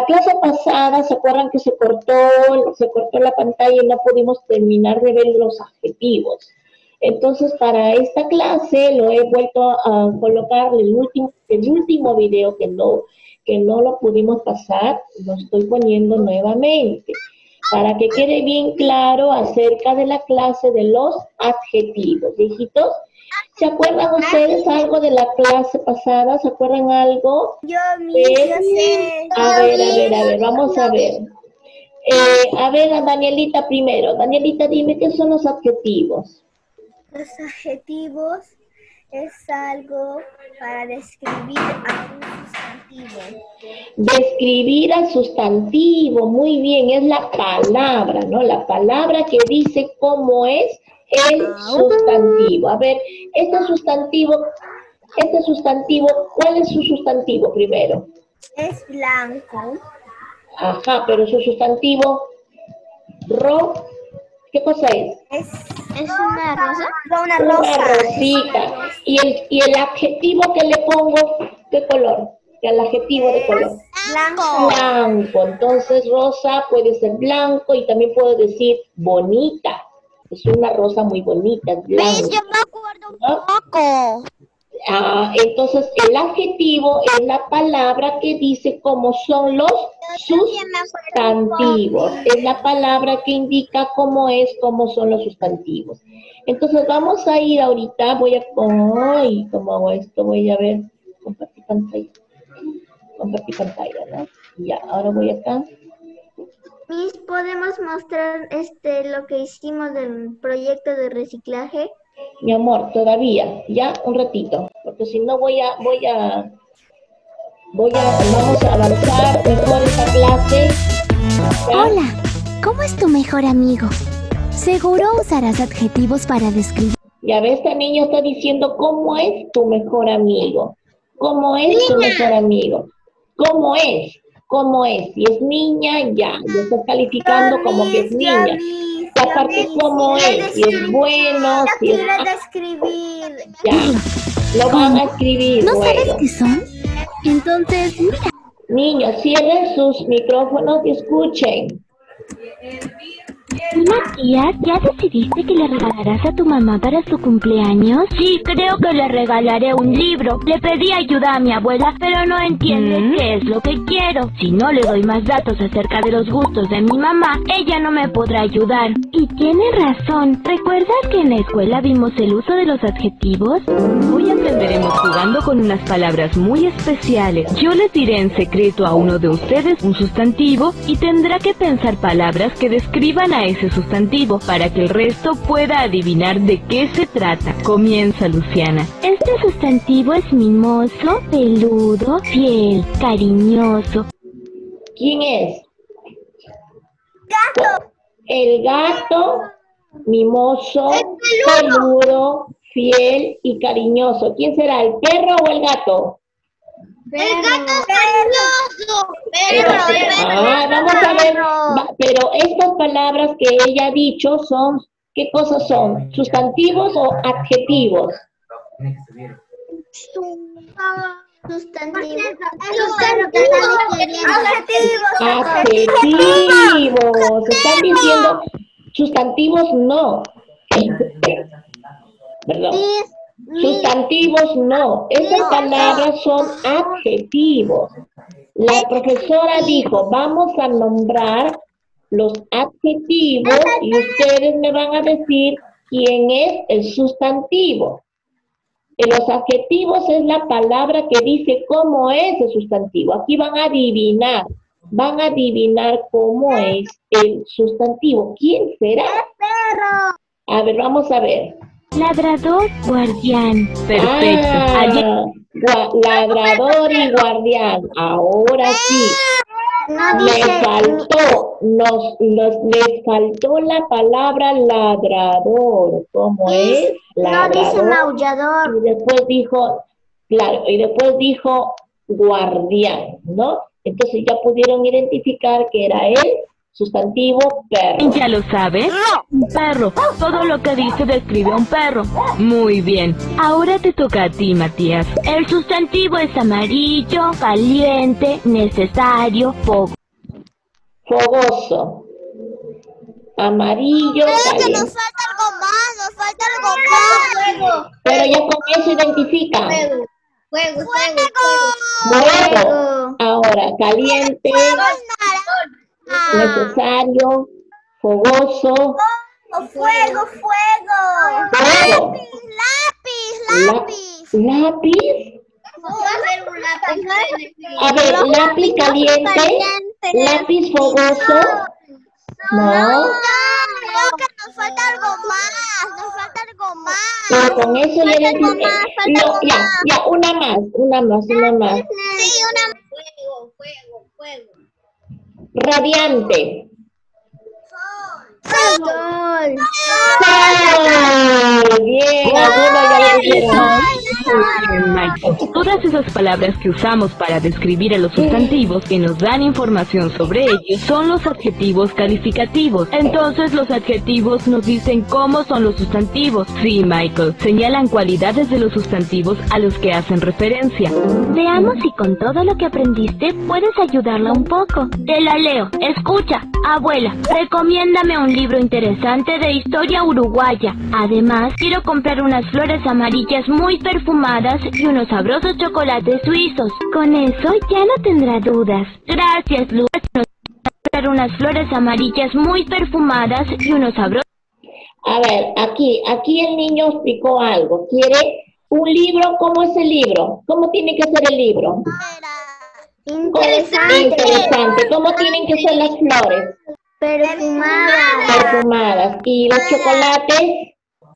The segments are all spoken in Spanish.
clase pasada, ¿se acuerdan que se cortó la pantalla y no pudimos terminar de ver los adjetivos? Entonces, para esta clase lo he vuelto a colocar el último video que no lo pudimos pasar, lo estoy poniendo nuevamente, para que quede bien claro acerca de la clase de los adjetivos. ¿Hijitos? ¿Se acuerdan ustedes algo de la clase pasada? ¿Se acuerdan algo? Yo sé. A ver, vamos a ver. A ver, a Danielita primero. Danielita, dime, ¿qué son los adjetivos? Los adjetivos es algo para describir a un sustantivo. Describir al sustantivo, muy bien, es la palabra, ¿no? La palabra que dice cómo es el sustantivo. A ver, este sustantivo, ¿cuál es su sustantivo primero? Es blanco. Ajá, pero su sustantivo, ¿qué cosa es? ¿Es una rosa? Una rosa. Una rosita. ¿Y el adjetivo que le pongo, qué color? El adjetivo de color. Blanco. Blanco. Entonces, rosa puede ser blanco y también puedo decir bonita. Es una rosa muy bonita, es blanca. Yo me acuerdo un poco. Entonces, el adjetivo es la palabra que dice cómo son los sustantivos. Es la palabra que indica cómo son los sustantivos. Entonces, vamos a ir ahorita, ¿cómo hago esto? Voy a ver, compartir pantalla, ¿no? Ya, ahora voy acá. Miss, ¿podemos mostrar lo que hicimos del proyecto de reciclaje? Mi amor, todavía, ya un ratito, porque si no vamos a avanzar mejor esta clase. ¿Ya? Hola, ¿cómo es tu mejor amigo? Seguro usarás adjetivos para describir. Ya ves, este niño está diciendo cómo es tu mejor amigo. ¿Cómo es tu mejor amigo? ¿Cómo es? ¿Cómo es? Si es niña, ya estás calificando como que es niña. Aparte, ¿cómo es? Si es bueno, si es... escribir. Ya, lo van a escribir. ¿No sabes qué son? Entonces, mira. Niños, cierren sus micrófonos y escuchen. Matías, ¿ya decidiste que le regalarás a tu mamá para su cumpleaños? Sí, creo que le regalaré un libro. Le pedí ayuda a mi abuela, pero no entiende qué es lo que quiero. Si no le doy más datos acerca de los gustos de mi mamá, ella no me podrá ayudar. Y tiene razón. ¿Recuerdas que en la escuela vimos el uso de los adjetivos? Hoy aprenderemos jugando con unas palabras muy especiales. Yo les diré en secreto a uno de ustedes un sustantivo y tendrá que pensar palabras que describan a ese sustantivo para que el resto pueda adivinar de qué se trata. Comienza, Luciana. Este sustantivo es mimoso, peludo, fiel, cariñoso. ¿Quién es? Gato. El gato, mimoso, peludo, fiel y cariñoso. ¿Quién será, el perro o el gato? El gato cariñoso. Vamos a ver, pero estas palabras que ella ha dicho son, ¿qué cosas son? ¿Sustantivos o adjetivos? Sustantivos. Adjetivos. Están diciendo sustantivos no. Perdón. Sustantivos no. Estas palabras son adjetivos. La profesora dijo, vamos a nombrar los adjetivos y ustedes me van a decir quién es el sustantivo. Los adjetivos es la palabra que dice cómo es el sustantivo. Aquí van a adivinar cómo es el sustantivo. ¿Quién será? Perro. A ver, vamos a ver. Ladrador, guardián. Perfecto. Ladrador y guardián. Ahora sí. Les faltó la palabra ladrador. ¿Cómo es? Ladrador. No dice maullador. Y después dijo guardián, ¿no? Entonces ya pudieron identificar que era el Sustantivo, perro. ¿Ya lo sabes? Un perro. Todo lo que dice describe a un perro. Muy bien. Ahora te toca a ti, Matías. El sustantivo es amarillo, caliente, necesario, Fogoso. Amarillo, Creo que caliente. nos falta algo más. Pero ya con eso identifican. Fuego. Fuego. Ahora, caliente, necesario, fogoso. Fuego. Fuego. Lápiz. Lápiz. A ver, lápiz caliente, lápiz fogoso. No, Creo que nos falta algo más. pero con eso ya identifiqué. No, ya, una más. Sí, una fuego. Radiante. Sol. ¡Sol! Bien, algunos ya lo dijeron. Bien, Michael. Todas esas palabras que usamos para describir a los sustantivos que nos dan información sobre ellos son los adjetivos calificativos. Entonces los adjetivos nos dicen cómo son los sustantivos. Sí, Michael, señalan cualidades de los sustantivos a los que hacen referencia. Veamos si con todo lo que aprendiste puedes ayudarla un poco. Te la leo. Escucha, abuela, recomiéndame un libro interesante de historia uruguaya. Además, quiero comprar unas flores amarillas muy perfumadas y unos sabrosos chocolates suizos. Con eso ya no tendrá dudas. Gracias, Luz. Comprar unas flores amarillas muy perfumadas y unos sabrosos... A ver, aquí el niño explicó algo. Quiere un libro. ¿Cómo es el libro? ¿Cómo tiene que ser el libro? Interesante. ¿Cómo tienen que ser las flores? Perfumadas. ¿Y los chocolates?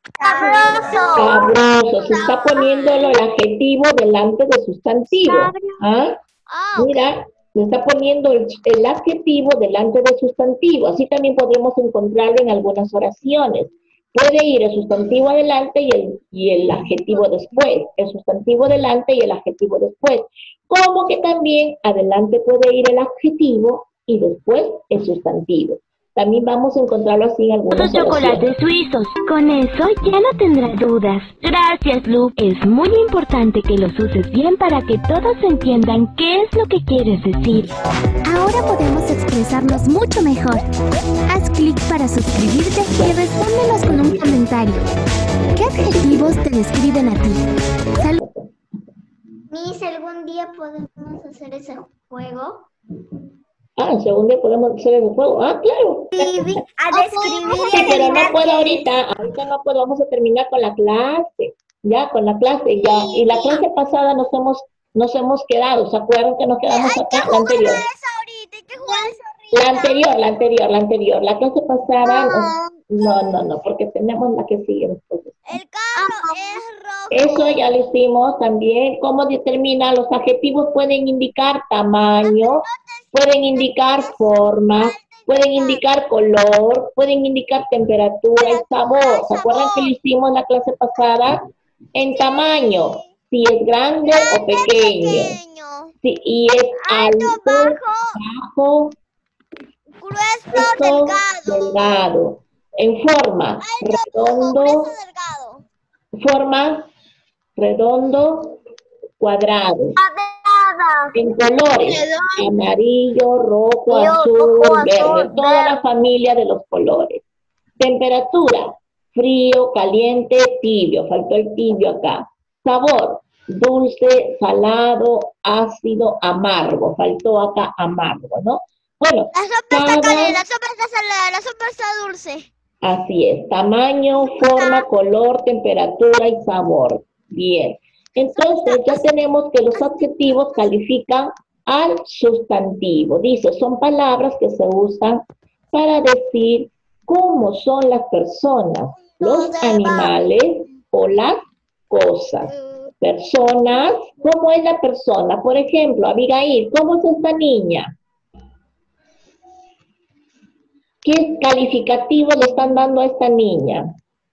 Sabroso. Se está poniéndolo el adjetivo delante del sustantivo. ¿Ah? Mira, se está poniendo el adjetivo delante del sustantivo. Así también podemos encontrarlo en algunas oraciones. Puede ir el sustantivo adelante y el adjetivo después. El sustantivo adelante y el adjetivo después. Como que también adelante puede ir el adjetivo y después el sustantivo. También vamos a encontrarlo así en algunas chocolates suizos. Con eso ya no tendrá dudas. Gracias, Lu. Es muy importante que los uses bien para que todos entiendan qué es lo que quieres decir. Ahora podemos expresarnos mucho mejor. Haz clic para suscribirte y respóndenos con un comentario. ¿Qué adjetivos te describen a ti? Miss, ¿algún día podemos hacer ese juego? El segundo día podemos hacer el juego. Claro. Sí, pero no puedo ahorita no puedo, vamos a terminar con la clase, con la clase, ya, y la clase pasada nos hemos quedado, ¿se acuerdan que nos quedamos acá? La anterior. La anterior, la clase pasada, no, porque tenemos la que sigue después. El carro es rojo. Eso ya lo hicimos también. ¿Cómo determina? Los adjetivos pueden indicar tamaño, pueden indicar forma, pueden indicar color, pueden indicar temperatura y sabor. ¿Se acuerdan que lo hicimos la clase pasada? En tamaño, si es grande o pequeño. Si y es alto, bajo, grueso, delgado. En forma, redondo, cuadrado. En colores, amarillo, rojo, azul, verde, toda la familia de los colores. Temperatura, frío, caliente, tibio, faltó el tibio acá. Sabor, dulce, salado, ácido, amargo, faltó acá amargo, ¿no? Bueno, la sopa está caliente, la sopa está salada, la sopa está dulce. Así es, tamaño, forma, color, temperatura y sabor. Bien, entonces ya tenemos que los adjetivos califican al sustantivo. Dice, son palabras que se usan para decir cómo son las personas, los animales o las cosas. Personas, ¿cómo es la persona? Por ejemplo, Abigail, ¿cómo es esta niña? ¿Qué calificativo le están dando a esta niña?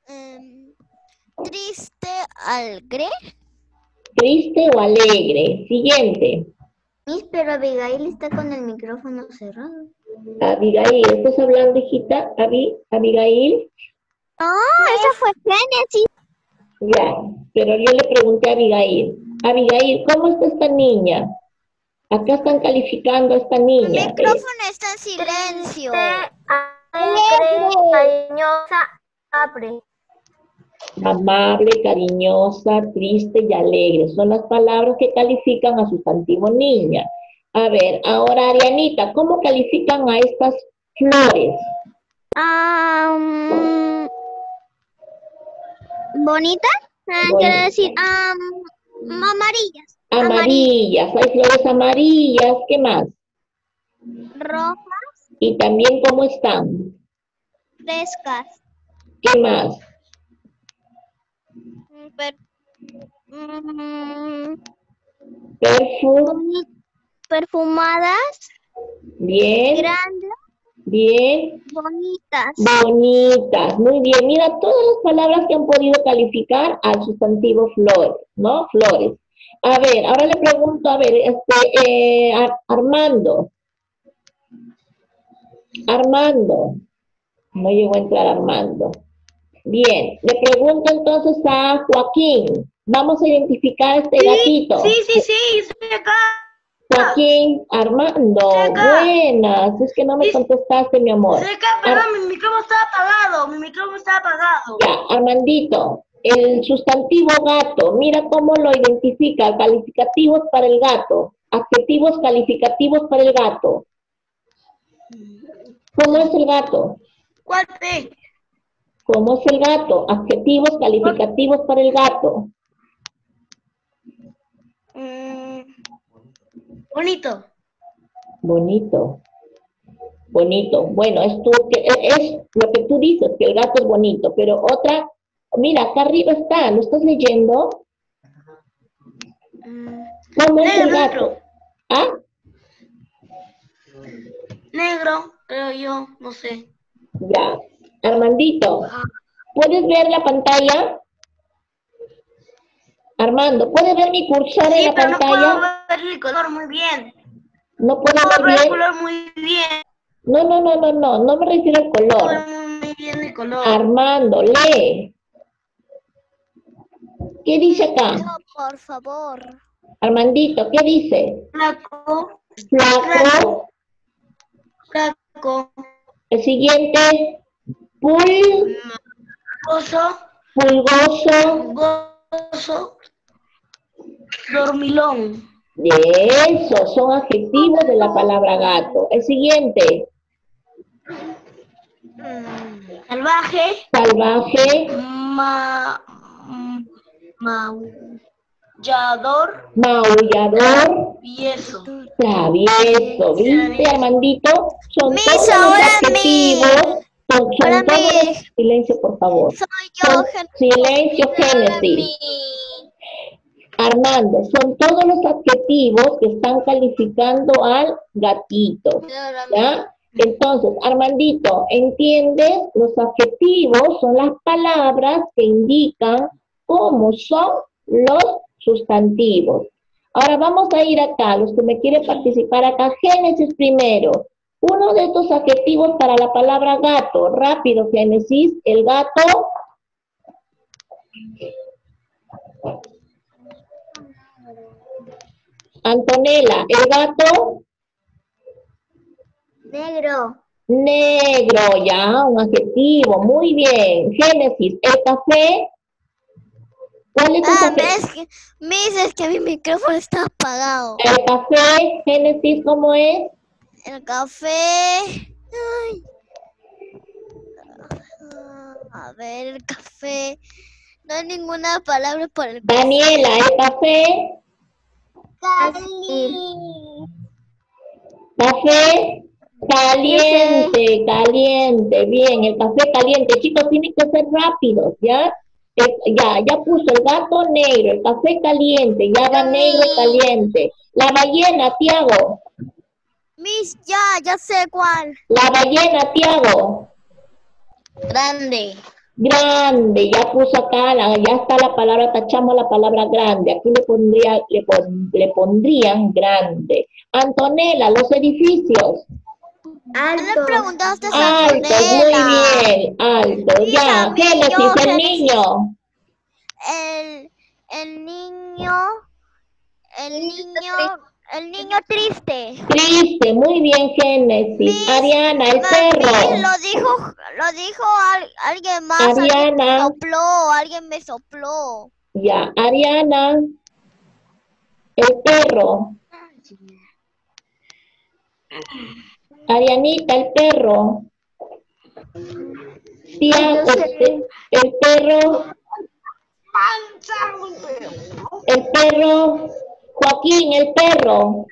Triste, alegre. Triste o alegre. Siguiente. Miss, pero Abigail está con el micrófono cerrado. Abigail, ¿estás hablando, hijita? Abigail. No, eso fue Génesis. Ya, pero yo le pregunté a Abigail. Abigail, ¿cómo está esta niña? Acá están calificando a esta El niña. micrófono está en silencio. Cariñosa, abre. Amable, cariñosa, triste y alegre. Son las palabras que califican a sustantivo niña. A ver, ahora Arianita, ¿cómo califican a estas flores? ¿Bonita? Quiero decir, amarillas. Amarillas, hay flores amarillas, ¿qué más? Rojas, Y también, ¿cómo están? frescas. ¿Qué más? Perfumadas, Bien, grandes, bien, bonitas. bonitas, muy bien. Mira, todas las palabras que han podido calificar al sustantivo flores, ¿no? Flores. A ver, ahora le pregunto, a ver, Armando. Armando. No llegó a entrar Armando. Bien, le pregunto entonces a Joaquín. Vamos a identificar a este gatito. Sí, estoy acá. Joaquín, Armando, Estoy acá. buenas. Es que no me contestaste, mi amor. Estoy acá, perdón, mi micrófono estaba apagado. Ya, Armandito, el sustantivo gato, mira cómo lo identifica. Calificativos para el gato. Adjetivos calificativos para el gato. ¿Cómo es el gato? ¿Cuál P? ¿Cómo es el gato? Adjetivos calificativos para el gato. Bonito. Bonito. Bonito. Bueno, es lo que tú dices, que el gato es bonito, pero otra, mira, acá arriba está, ¿lo estás leyendo? ¿Cómo es el gato? ¿Ah? Negro, creo yo, no sé. Ya. Armandito, ¿puedes ver la pantalla? Armando, ¿puedes ver mi cursor en la pero pantalla? no puedo ver el color muy bien. ¿No puedo No puedo ver ver el bien? color muy bien. No me refiero al No color. puedo ver muy bien el color. Armando, lee. ¿Qué dice acá? No, por favor. Armandito, ¿qué dice? Flaco, Flaco. flaco, El siguiente, gozo, pulgoso. dormilón. Eso, son adjetivos de la palabra gato. El siguiente, Salvaje, salvaje, maullador, maullador, travieso. travieso. ¿Viste, Armandito? Son Miss, todos los ahora adjetivos. Son Ahora todos los... Miss. Silencio, por favor. Soy yo, Son- silencio, Génesis. Armando, son todos los adjetivos que están calificando al gatito, ¿ya? Entonces, Armandito, ¿entiendes? Los adjetivos son las palabras que indican cómo son los sustantivos. Ahora vamos a ir acá, los que me quieren participar acá. Génesis primero. Uno de estos adjetivos para la palabra gato. Rápido, Génesis. El gato. Antonella, el gato. Negro. Negro, ya, un adjetivo. Muy bien. Génesis, el café. ¿Cuál es tu café? es que mi micrófono está apagado. El café, Génesis, ¿cómo es? El café. Ay. A ver, el café. No hay ninguna palabra por el café. Daniela, el café. Café caliente, caliente. Bien, el café caliente. Chicos, tienen que ser rápidos, ¿ya? Ya puso el gato negro, el café caliente, ya va negro caliente. La ballena, Tiago. Miss, ya sé cuál. La ballena, Tiago. Grande. Grande, ya puso acá, ya está la palabra, tachamos la palabra grande. Aquí le pondrían grande. Antonella, los edificios. Alto. Le preguntaste a Alto, muy bien, alto. Sí, Ya, a mí, Génesis, yo el sé niño. el niño, el niño triste. Triste, muy bien, Génesis. Ariana, el Miss, perro. lo dijo alguien más, Ariana, alguien me sopló. ya, Ariana, el perro. Arianita, el perro. Tiago, el perro. El perro. Joaquín, el perro.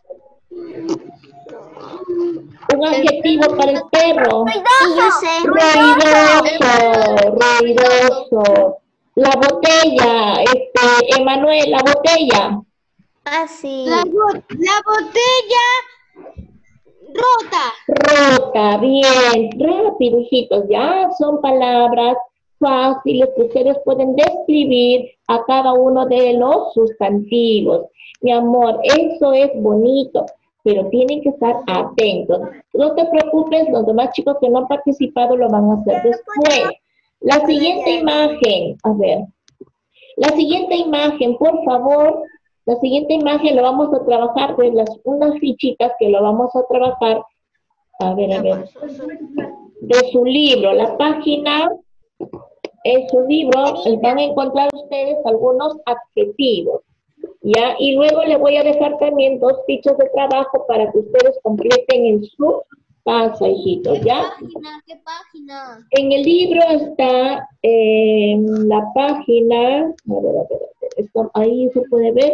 Un adjetivo para el perro. Y yo sé. Ruidoso, ruidoso. La botella, Emanuel, la botella. Así. La botella rota. Rota, bien, rápido, hijitos, ya son palabras fáciles que ustedes pueden describir a cada uno de los sustantivos. Mi amor, eso es bonito, pero tienen que estar atentos. No te preocupes, los demás chicos que no han participado lo van a hacer después. La siguiente imagen, a ver, la siguiente imagen, por favor. La siguiente imagen lo vamos a trabajar de unas fichitas que lo vamos a trabajar, a ver, de su libro, la página, en su libro van a encontrar ustedes algunos adjetivos, ¿ya? Y luego le voy a dejar también 2 fichas de trabajo para que ustedes completen en su casa, hijitos, ¿ya? ¿Qué página? En el libro está la página, a ver, ahí se puede ver.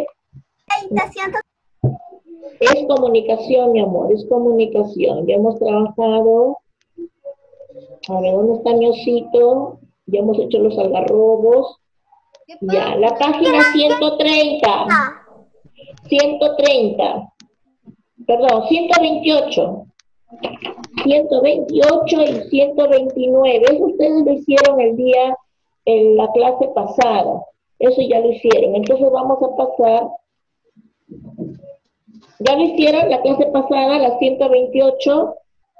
Es comunicación, mi amor, es comunicación. Ya hemos trabajado. A ver, ¿dónde está mi osito? Ya hemos hecho los algarrobos. Ya, la página 130. 130. Perdón, 128. 128 y 129. Eso ustedes lo hicieron en la clase pasada. Eso ya lo hicieron. Entonces vamos a pasar. ¿Ya lo hicieron la clase pasada, la 128?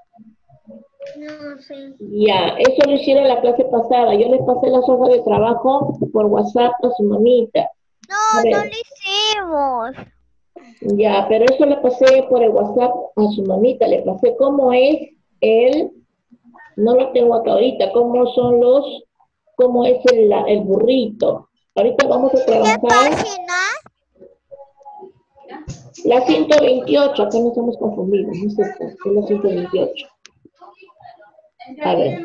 No sé. Ya, eso lo hicieron la clase pasada. Yo les pasé las hojas de trabajo por WhatsApp a su mamita. No, no lo hicimos. Ya, pero eso le pasé por el WhatsApp a su mamita. Le pasé cómo es no lo tengo acá ahorita, cómo es el burrito. Ahorita vamos a trabajar. ¿Qué página? La 128, acá nos hemos confundido, no es esta, es la 128. A ver.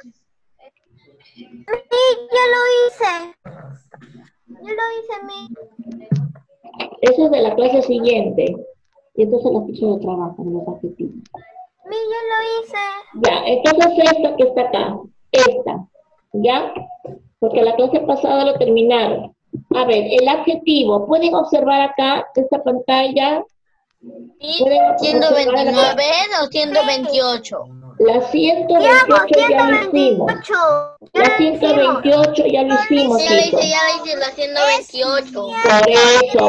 Sí, yo lo hice. Yo lo hice, mi. Eso es de la clase siguiente. Y entonces la ficha de trabajo, de los adjetivos. Mi, yo lo hice. Ya, entonces esta que está acá, esta, ¿ya? Porque la clase pasada lo terminaron. A ver, el adjetivo, ¿pueden observar acá esta pantalla? ¿Pueden observar 129 o 128. La 128 ya lo hicimos. La 128 ya lo hicimos, chicos. Ya la hice la 128. Por eso,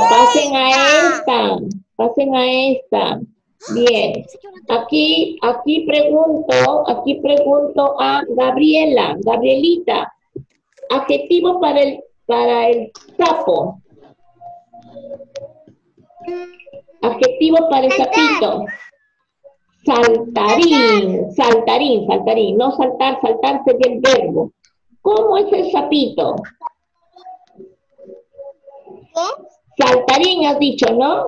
pasen a esta. Bien. Aquí pregunto a Gabrielita. Adjetivo para el sapo. Adjetivo para el sapito. Saltarín. No saltar sería el verbo. ¿Cómo es el sapito? Saltarín has dicho, ¿no?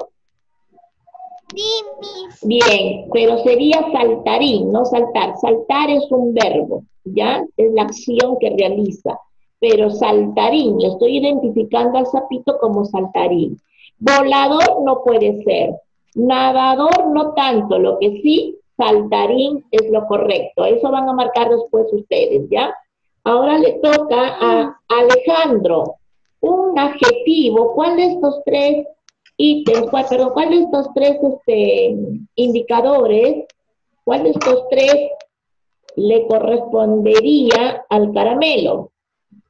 Bien, pero sería saltarín, no saltar. Saltar es un verbo, ¿ya? Es la acción que realiza. Pero saltarín, le estoy identificando al sapito como saltarín. Volador no puede ser. Nadador no tanto, lo que sí, saltarín es lo correcto. Eso van a marcar después ustedes, ¿ya? Ahora le toca a Alejandro. Un adjetivo, ¿cuál de estos tres ítems, cuál de estos tres indicadores, cuál de estos tres le correspondería al caramelo?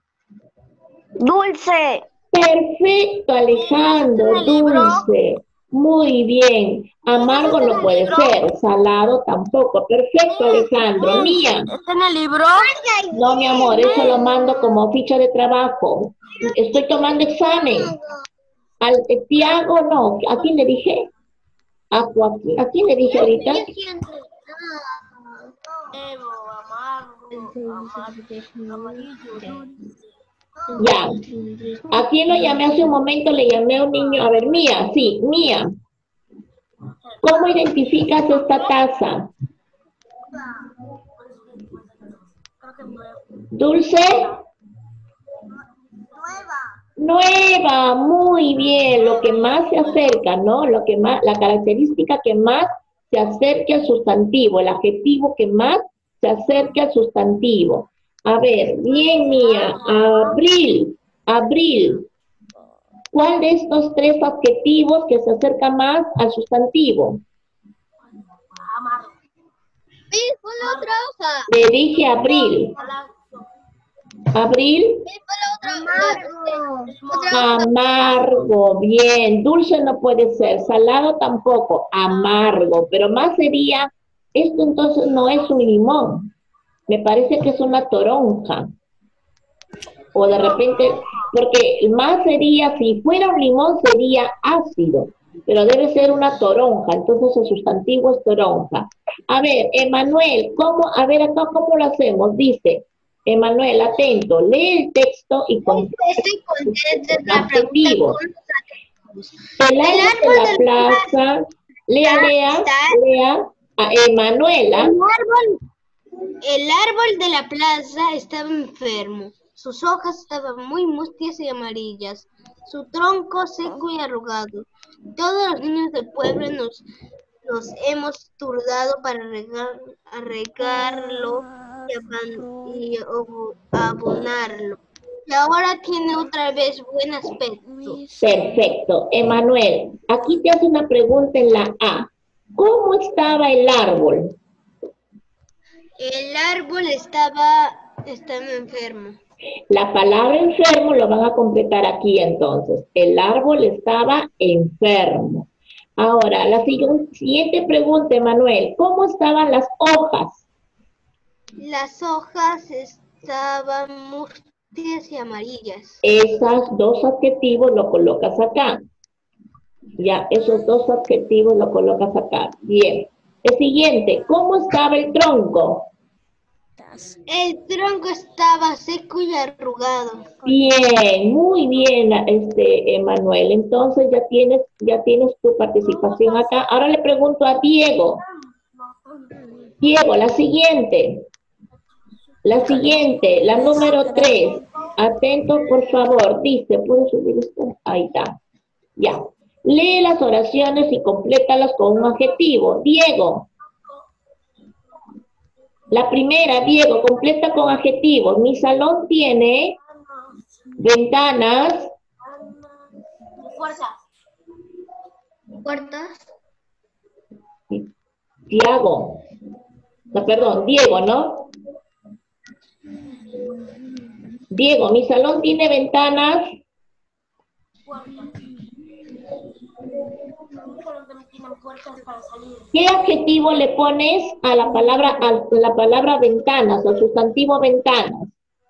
Dulce. Perfecto, Alejandro, dulce. Muy bien. Amargo no puede ser. Salado tampoco. Perfecto, Alejandro. Mía. ¿Está en el libro? No, mi amor, eso lo mando como ficha de trabajo. Estoy tomando examen. Al Tiago, no. ¿A quién le dije? A Joaquín. ¿A quién le dije ahorita? Ya. ¿A quién lo llamé hace un momento? Le llamé a un niño. A ver, Mía, sí, Mía. ¿Cómo identificas esta taza? ¿Dulce? Nueva, muy bien. Lo que más se acerca, ¿no? Lo que más, la característica que más se acerque al sustantivo, el adjetivo que más se acerque al sustantivo. A ver, bien, Mía. Abril, abril. ¿Cuál de estos tres adjetivos que se acerca más al sustantivo? Fue la otra hoja. Le dije abril. Abril. Amargo, bien. Dulce no puede ser. Salado tampoco. Amargo. Pero más sería, esto entonces no es un limón. Me parece que es una toronja. O de repente, porque más sería, si fuera un limón sería ácido, pero debe ser una toronja, entonces el sustantivo es toronja. A ver, Emanuel, ¿cómo? A ver acá, ¿cómo lo hacemos? Dice, Emanuel, atento, lee el texto y Estoy contenta de la adjetivos. El árbol de la plaza, lea, a Emanuela. El árbol de la plaza estaba enfermo. Sus hojas estaban muy mustias y amarillas, su tronco seco y arrugado. Todos los niños del pueblo nos hemos turnado para regarlo y abonarlo. Y ahora tiene otra vez buen aspecto. Perfecto. Emanuel, aquí te hace una pregunta en la A. ¿Cómo estaba el árbol? El árbol estaba enfermo. La palabra enfermo lo van a completar aquí entonces. El árbol estaba enfermo. Ahora, la siguiente pregunta, Manuel. ¿Cómo estaban las hojas? Las hojas estaban mustias y amarillas. Esos dos adjetivos lo colocas acá. Ya, esos dos adjetivos lo colocas acá. Bien. El siguiente, ¿cómo estaba el tronco? El tronco estaba seco y arrugado. Bien, muy bien, Emanuel. Entonces ya tienes tu participación acá. Ahora le pregunto a Diego. Diego, la siguiente. La número 3. Atento, por favor. Dice, ¿puedo subir esto? Ahí está. Ya. Lee las oraciones y complétalas con un adjetivo. Diego. La primera, Diego, completa con adjetivos. Mi salón tiene ventanas. ¿Puertas? Diego, ¿no? Diego, mi salón tiene ventanas. ¿Qué adjetivo le pones a la palabra ventanas, al sustantivo ventanas?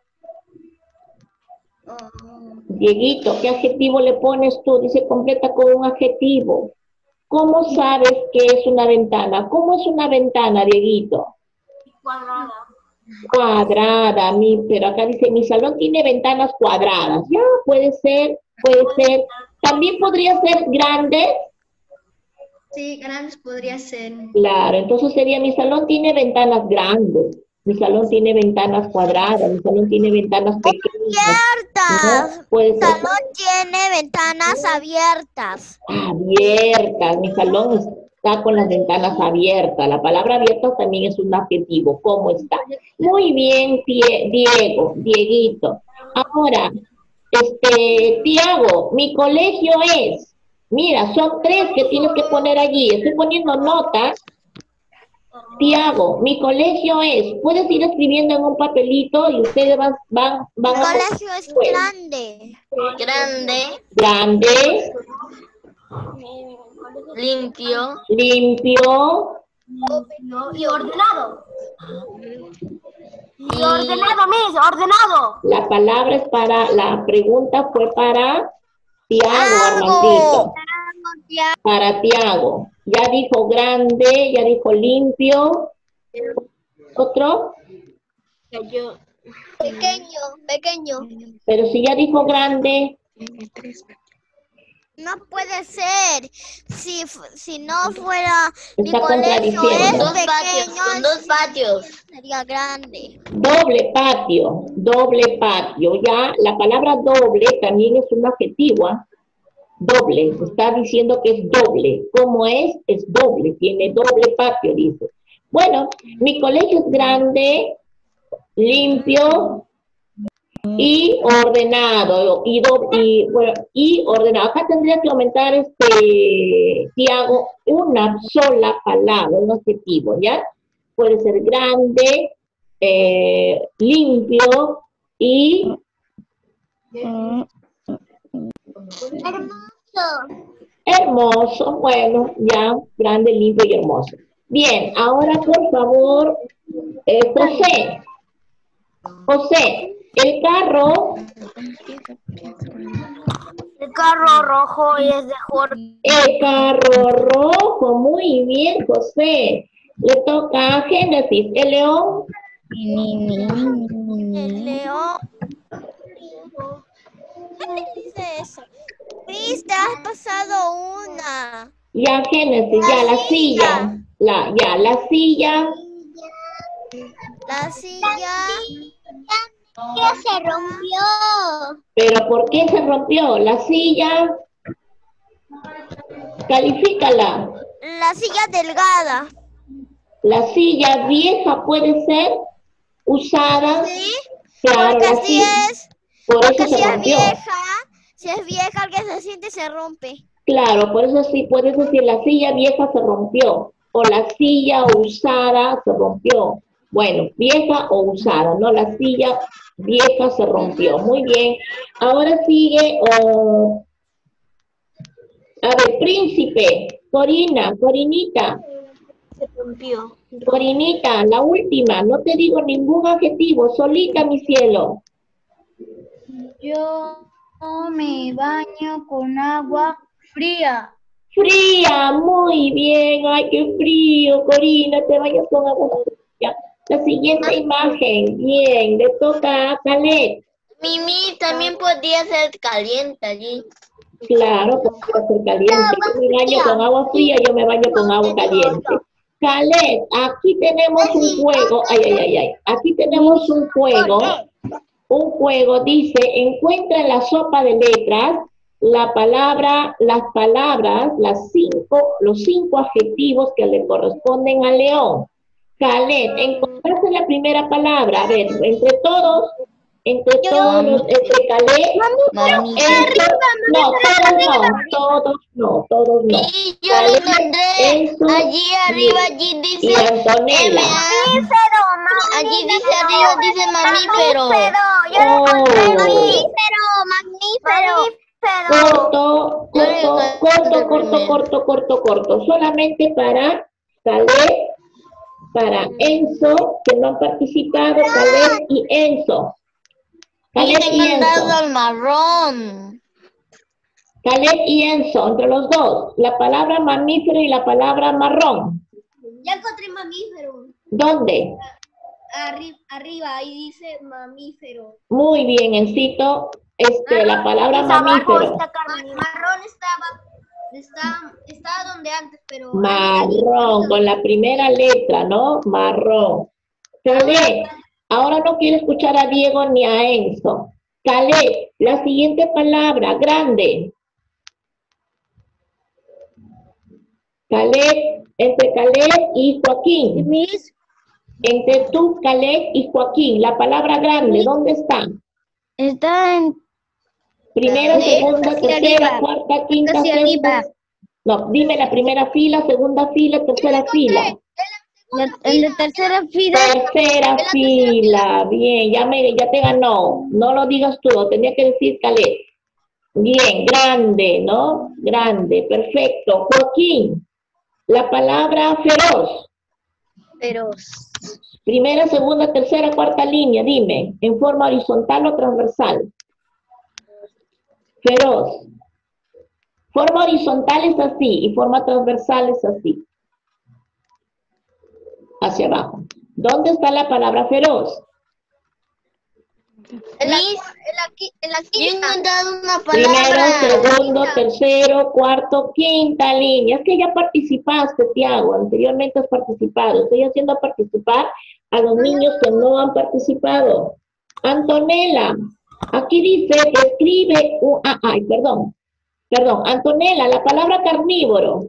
Dieguito, ¿qué adjetivo le pones tú? Dice, completa con un adjetivo. ¿Cómo sabes que es una ventana? ¿Cómo es una ventana, Dieguito? Cuadrada. Cuadrada, pero acá dice, mi salón tiene ventanas cuadradas. Ya, puede ser. También podría ser grande. Sí, grandes podría ser. Claro, entonces sería, mi salón tiene ventanas grandes, mi salón tiene ventanas cuadradas, mi salón tiene ventanas pequeñas. Abiertas. ¿No? Puede Mi ser salón tiene ventanas abiertas. abiertas, mi salón está con las ventanas abiertas. La palabra abierta también es un adjetivo. ¿Cómo está? Muy bien, Dieguito. Ahora, Tiago, mi colegio es... Mira, son 3 que tienes que poner allí. Estoy poniendo notas. Tiago, mi colegio es... Puedes ir escribiendo en un papelito y ustedes van Mi a... colegio es grande. Grande. Grande. Limpio. Limpio. Y ordenado. Y ordenado, Miss, ordenado. La palabra es la pregunta fue para Tiago, Armandito. Para Tiago. Ya dijo grande, ya dijo limpio. ¿Otro? Pequeño. Pero si ya dijo grande. No puede ser. Si no fuera mi Está colegio contradiciendo. es pequeño, Dos patios. sería grande. Doble patio. Ya la palabra doble también es un adjetivo. Doble, está diciendo que es doble. ¿Cómo es? Es doble, tiene doble patio, dice. Bueno, mi colegio es grande, limpio y ordenado. Y ordenado. Acá tendría que aumentar, Tiago, una sola palabra, un adjetivo, ¿ya? Puede ser grande, limpio y... Hermoso, bueno, ya, grande, limpio y hermoso. Bien, ahora por favor, José, el carro rojo y es de Jorge. El carro rojo, muy bien, José. Le toca a Génesis, el león. El león. ¿Qué dice eso? Cris, te has pasado una. Ya, Génesis, ya, la silla. La silla. La silla. Ya se rompió. ¿Pero por qué se rompió? La silla. Califícala. La silla delgada. La silla vieja puede ser usada. ¿Sí? Claro, Porque la si silla. es, Por porque eso si se es rompió. vieja, el que se siente se rompe. Claro, por eso sí, puedes decir la silla vieja se rompió. O la silla usada se rompió. Bueno, vieja o usada, ¿no? La silla vieja se rompió. Muy bien. Ahora sigue, a ver, príncipe, Corinita. Se rompió. Corinita, la última, no te digo ningún adjetivo, solita, mi cielo. Yo me baño con agua fría. Fría, muy bien. Ay, qué frío, Corina, te bañas con agua fría. La siguiente imagen, bien, le toca a Caleb. Mimi también podría ser caliente allí. Claro, puede ser caliente. Yo me baño con agua fría, yo me baño con agua caliente. Caleb, aquí tenemos un juego. Ay. Aquí tenemos un juego. Un juego dice, encuentra en la sopa de letras las palabras, los 5 adjetivos que le corresponden al león. Caleb, encontraste la primera palabra. A ver, entre todos, entre Caleb, todos no. Y yo lo encontré allí arriba, allí dice y Antonella. Allí dice arriba, dice mamífero. Corto. Solamente para Caleb, para Enzo, que no han participado, Caleb y Enzo. Y te he mandado al marrón. Caleb y Enzo, entre los dos. La palabra mamífero y la palabra marrón. Ya encontré mamífero. ¿Dónde? Arriba, ahí dice mamífero. Muy bien, Encito. La palabra mamífero. Marrón estaba donde antes, pero... Marrón, con la primera letra, ¿no? Marrón. Caleb, ahora no quiero escuchar a Diego ni a Enzo. Caleb, la siguiente palabra, grande. Caleb, entre Caleb y Joaquín. Entre tú, Caleb y Joaquín, la palabra grande, ¿dónde está? Está en... Primera, segunda, tercera, cuarta, quinta, sexta. No, dime la primera fila, segunda fila, tercera fila. En la tercera fila. Tercera fila, bien, ya te ganó. No lo digas tú, lo tenía que decir Caleb. Bien, grande, ¿no? Grande, perfecto. Joaquín, la palabra feroz. Feroz. Primera, segunda, tercera, cuarta línea, dime, ¿en forma horizontal o transversal? Feroz. Forma horizontal es así y forma transversal es así. Hacia abajo. ¿Dónde está la palabra feroz? En la Yo he quinta. encontrado una Primero, palabra. segundo, tercero, cuarto, quinta línea. Es que ya participaste, Tiago. Anteriormente has participado. Estoy haciendo participar a los niños que no han participado. Antonella, aquí dice que escribe perdón. Antonella, la palabra carnívoro.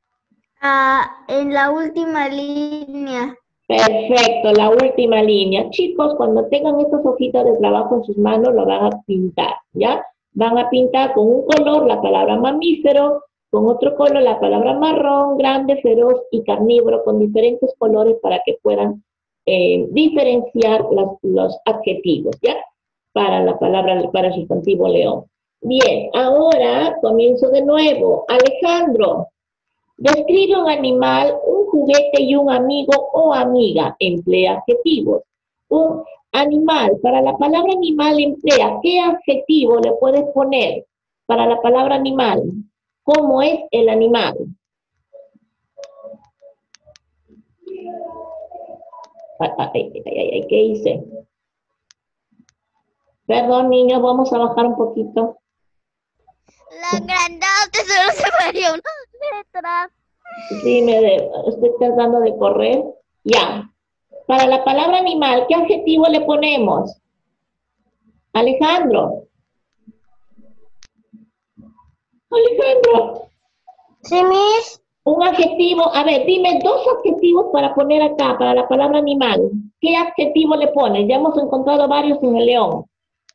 En la última línea. Perfecto, la última línea. Chicos, cuando tengan estas hojitas de trabajo en sus manos, lo van a pintar, ¿ya? Van a pintar con un color la palabra mamífero, con otro color la palabra marrón, grande, feroz y carnívoro, con diferentes colores para que puedan diferenciar los adjetivos, ¿ya? Para la palabra, para el sustantivo león. Bien, ahora comienzo de nuevo. Alejandro. Describe un animal, un juguete y un amigo o amiga. Emplea adjetivos. Un animal, para la palabra animal emplea, ¿qué adjetivo le puedes poner para la palabra animal? ¿Cómo es el animal? ¿Qué hice? Perdón, niños, vamos a bajar un poquito. La grandote solo se varía una letra. Sí, estoy tratando de correr. Ya. Para la palabra animal, ¿qué adjetivo le ponemos? Alejandro. Alejandro. Sí, Miss. Un adjetivo, a ver, dime dos adjetivos para poner acá, para la palabra animal. ¿Qué adjetivo le pones? Ya hemos encontrado varios en el león.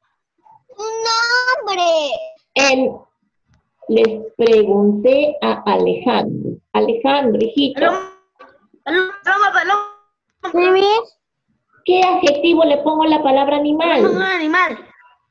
Un nombre. Les pregunté a Alejandro. Alejandro, hijito. Sí, Miss. ¿Qué adjetivo le pongo a la palabra animal? Un animal.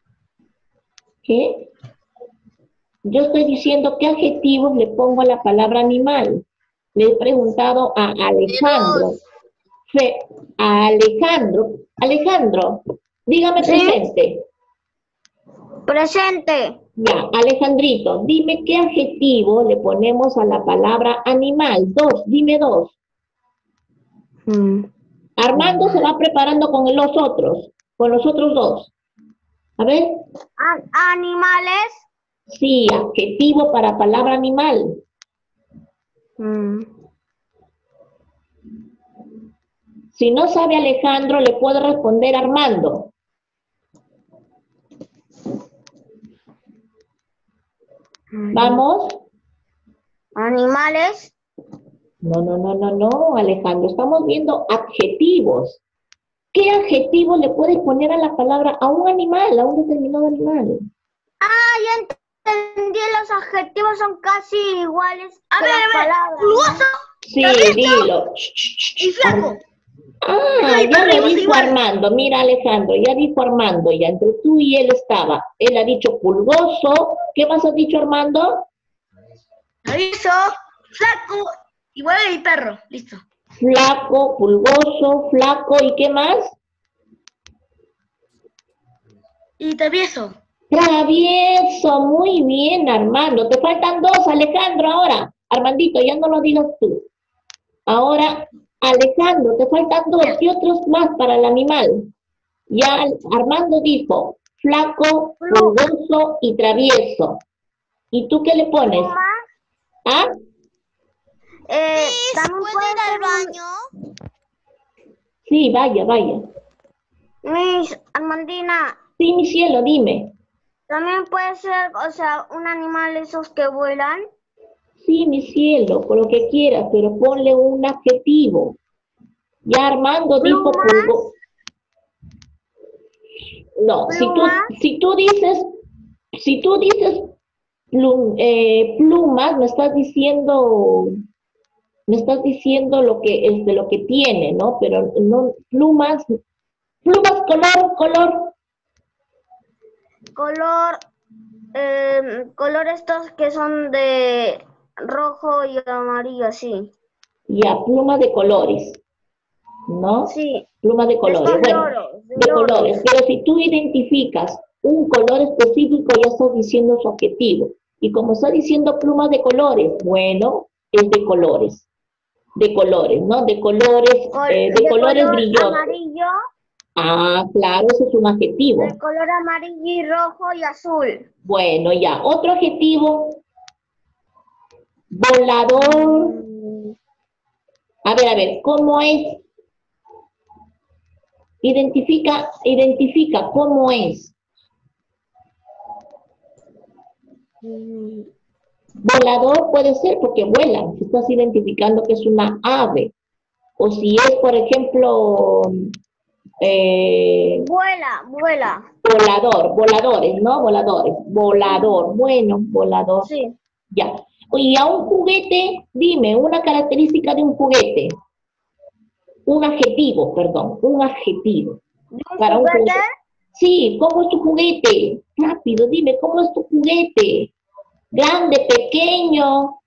¿Qué? Yo estoy diciendo qué adjetivos le pongo a la palabra animal. Le he preguntado a Alejandro. A Alejandro. Alejandro, dígame presente. Presente. Ya, Alejandrito, dime qué adjetivo le ponemos a la palabra animal. Dime dos. Armando se va preparando con los otros dos. A ver. Animales. Sí, adjetivo para palabra animal. Si no sabe Alejandro, le puede responder Armando. ¿Vamos? Animales. No, Alejandro. Estamos viendo adjetivos. ¿Qué adjetivo le puedes poner a la palabra, a un animal, a un determinado animal? Ya entendí, los adjetivos son casi iguales A que ver, las palabras. Fluoso Sí, dilo. y flaco. Ya lo dijo Armando. Mira, Alejandro, ya dijo Armando, ya entre tú y él estaba. Él ha dicho pulgoso. ¿Qué más has dicho, Armando? Aviso, flaco, igual a mi perro. Listo. Flaco, pulgoso, flaco, ¿y qué más? Y travieso. Travieso, muy bien, Armando. Te faltan dos, Alejandro, ahora. Armandito, ya no lo digas tú. Ahora, Alejandro, te faltan dos. ¿Qué otros más para el animal? Ya Armando dijo flaco, pulgoso y travieso. ¿Y tú qué le pones? ¿Ah? También ¿Puedo puede ir al ser baño? Sí, vaya. Miss Armandina, Sí, mi cielo, dime. también puede ser, un animal esos que vuelan. Sí, mi cielo, con lo que quieras, pero ponle un adjetivo. Ya Armando dijo pulgoso. No, si tú dices plumas, me estás diciendo lo que es de lo que tiene, ¿no? Pero no plumas, color. Color colores estos que son de rojo y amarillo, así. Ya, pluma de colores, ¿no? Sí. Pluma de colores. Estos Bueno, loros, de colores. Pero si tú identificas un color específico, ya estás diciendo su objetivo. Y como está diciendo pluma de colores, bueno, es de colores. De colores, ¿no? De colores, de colores color brillosos. Amarillo. Ah, claro, ese es un adjetivo. De color amarillo y rojo y azul. Bueno, ya. Otro adjetivo. Volador. A ver, ¿cómo es? Identifica cómo es. Volador puede ser porque vuela, si estás identificando que es una ave. O si es, por ejemplo, Vuela. voladores, ¿no? Volador, bueno, volador. Sí. Ya. Y a un juguete, dime, una característica de un juguete. Un adjetivo. Para un juguete. Sí, ¿cómo es tu juguete? Rápido, dime, ¿cómo es tu juguete? Grande, pequeño.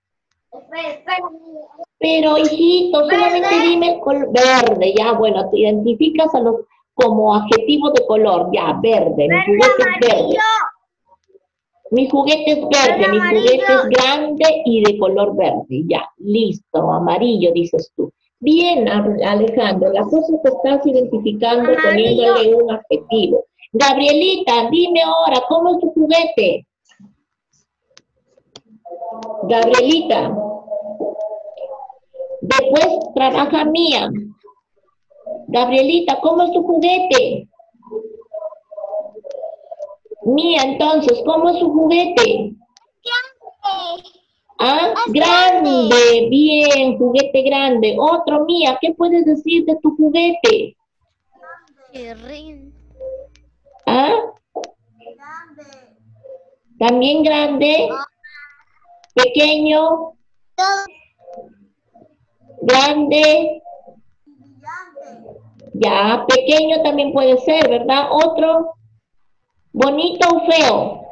Pero, hijito, solamente dime el color verde. Ya, bueno, te identificas como adjetivo de color. Ya, verde. Mi juguete es verde. Mi juguete es verde, mi juguete es grande y de color verde. Ya, listo, amarillo, dices tú. Bien, Alejandro, la cosa que estás identificando poniéndole un adjetivo. Gabrielita, dime ahora, ¿cómo es tu juguete? Gabrielita. Después trabaja Mía. Gabrielita, ¿cómo es tu juguete? Mía, entonces, ¿cómo es su juguete? Ah, grande, bien, juguete grande. Otro, Mía, ¿qué puedes decir de tu juguete? ¿Ah? También grande. Pequeño. Grande. Ya, pequeño también puede ser, ¿verdad? Otro. ¿Bonito o feo?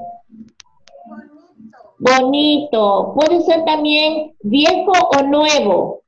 Bonito. Puede ser también viejo o nuevo.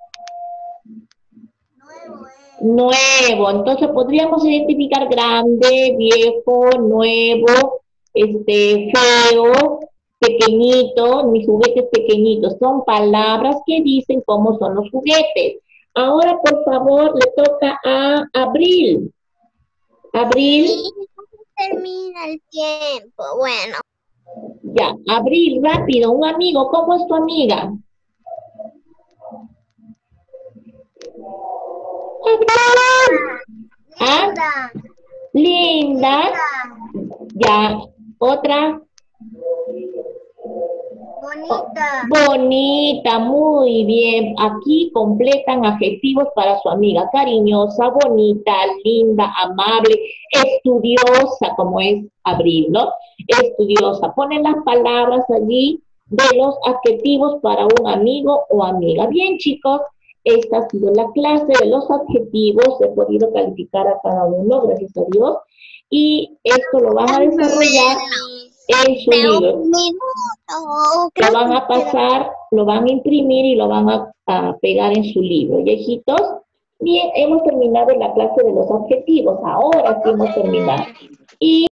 Nuevo. Entonces podríamos identificar grande, viejo, nuevo, feo, pequeñito. Mis juguetes pequeñitos. Son palabras que dicen cómo son los juguetes. Ahora, por favor, le toca a Abril. Abril. Termina el tiempo, bueno. Ya, Abril, rápido, un amigo, ¿cómo es tu amiga? ¿Ah? Linda. Ya, otra. Bonita, muy bien. Aquí completan adjetivos para su amiga. Cariñosa, bonita, linda, amable, estudiosa, como es Abril, ¿no? Estudiosa. Ponen las palabras allí de los adjetivos para un amigo o amiga. Bien, chicos, esta ha sido la clase de los adjetivos. He podido calificar a cada uno, gracias a Dios. Y esto lo van a desarrollar en su libro. Lo van a pasar, lo van a imprimir y lo van a pegar en su libro. Viejitos, bien, hemos terminado la clase de los adjetivos. Ahora sí hemos terminado. Y